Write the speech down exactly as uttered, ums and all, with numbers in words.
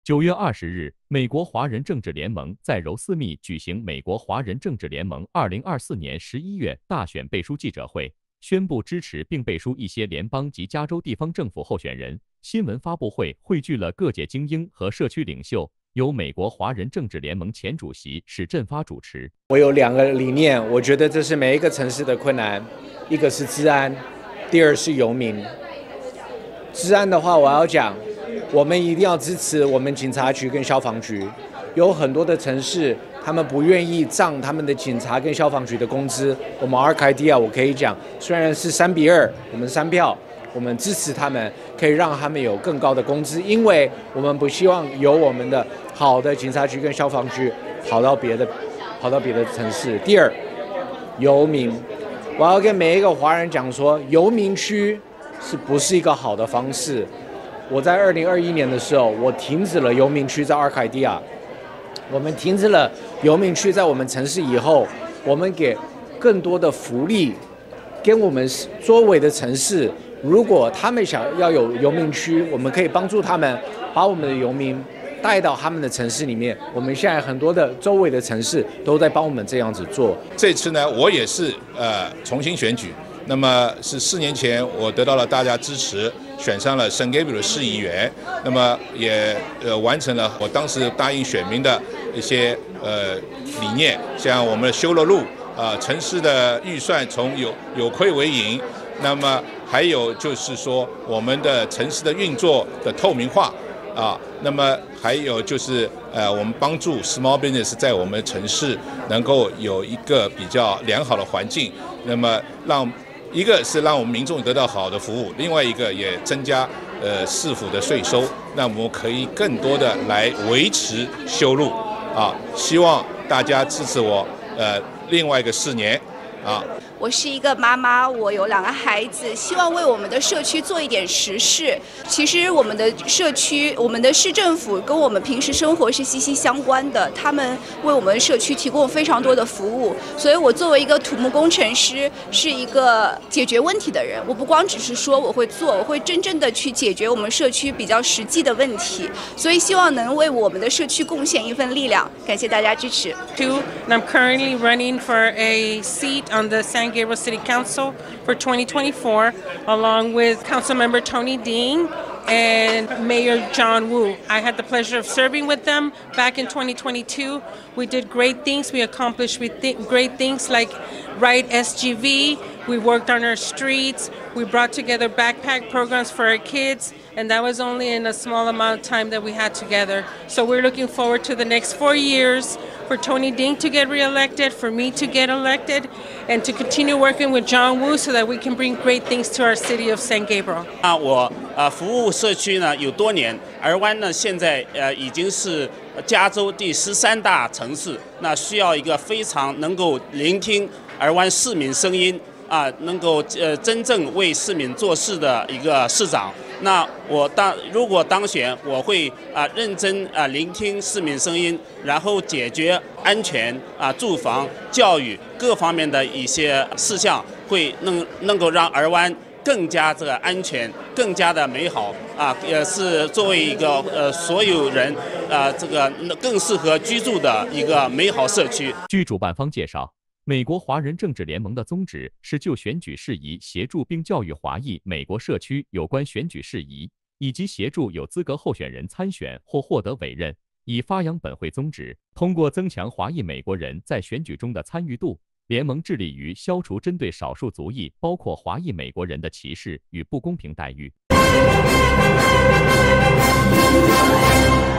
九月二十日，美国华人政治联盟在柔斯密举行美国华人政治联盟二零二四年十一月大选背书记者会，宣布支持并背书一些联邦及加州地方政府候选人。新闻发布会汇聚了各界精英和社区领袖，由美国华人政治联盟前主席史振发主持。 我有两个理念，我觉得这是每一个城市的困难，一个是治安，第二是游民。治安的话，我要讲。我们一定要支持我们警察局跟消防局，有很多的城市，他们不愿意涨他们的警察跟消防局的工资。我们阿尔凯迪亚，我可以讲，虽然是三比二，我们三票，我们支持他们，可以让他们有更高的工资，因为我们不希望由我们的好的警察局跟消防局跑到别的，跑到别的城市。第二，游民，我要跟每一个华人讲说，游民区是不是一个好的方式？我在二零二一年的时候，我停止了游民区在阿尔凯迪亚。我们停止了游民区在我们城市以后，我们给更多的福利，跟我们周围的城市，如果他们想要有游民区，我们可以帮助他们把我们的游民带到他们的城市里面。我们现在很多的周围的城市都在帮我们这样子做。 这次呢，我也是呃重新选举。那么是四年前，我得到了大家支持，选上了圣盖博的市议员。那么也呃完成了我当时答应选民的一些呃理念，像我们修了路，啊、呃，城市的预算从有有亏为盈。那么还有就是说我们的城市的运作的透明化啊，那么还有就是呃我们帮助 small business 在我们城市能够有一个比较良好的环境，那么让。一个是让我们民众得到好的服务，另外一个也增加呃市府的税收，那我们可以更多的来维持修路啊。希望大家支持我呃另外一个四年啊。 我是一个妈妈，我有两个孩子，希望为我们的社区做一点实事。其实我们的社区，我们的市政府跟我们平时生活是息息相关的，他们为我们社区提供非常多的服务。所以我作为一个土木工程师，是一个解决问题的人。我不光只是说我会做，我会真正的去解决我们社区比较实际的问题。所以希望能为我们的社区贡献一份力量。感谢大家支持。 Two, and I'm currently running for a seat on the San Gabriel City Council for twenty twenty-four, along with Councilmember Tony Dean and Mayor John Wu. I had the pleasure of serving with them back in twenty twenty-two. We did great things. We accomplished great things like Ride S G V. We worked on our streets. We brought together backpack programs for our kids. And that was only in a small amount of time that we had together. So we're looking forward to the next four years for Tony Ding to get reelected, for me to get elected, and to continue working with John Wu so that we can bring great things to our city of San Gabriel. 啊，我呃服务社区呢有多年，尔湾呢现在呃已经是加州第十三大城市，那需要一个非常能够聆听尔湾市民声音啊，能够呃真正为市民做事的一个市长。那我当如果当选，我会啊认真啊聆听市民声音，然后解决安全啊、住房、教育各方面的一些事项，会能能够让尔湾更加这个安全，更加的美好啊，也是作为一个呃所有人啊这个更适合居住的一个美好社区。 据主办方介绍，美国华人政治联盟的宗旨是就选举事宜协助并教育华裔美国社区有关选举事宜，以及协助有资格候选人参选或获得委任，以发扬本会宗旨。通过增强华裔美国人在选举中的参与度，联盟致力于消除针对少数族裔，包括华裔美国人的歧视与不公平待遇。